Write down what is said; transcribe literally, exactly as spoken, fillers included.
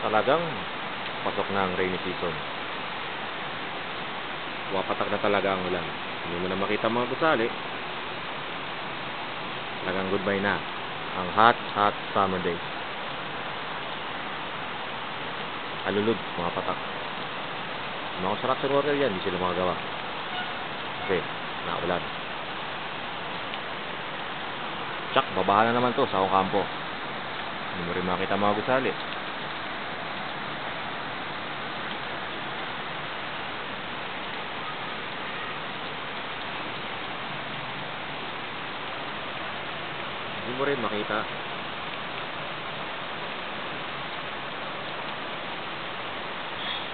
Talagang pasok na ang rainy season. Wapatak na talaga ang ulan. Hindi mo na makita mga gusali. Talagang goodbye na ang hot, hot summer days. Alulod, mga patak. Mga construction worker yan, hindi sila makagawa. Kasi, naulan. Tsak, babaha na naman to sa Ocampo. Hindi mo rin makita mga gusali. Hindi mo rin makita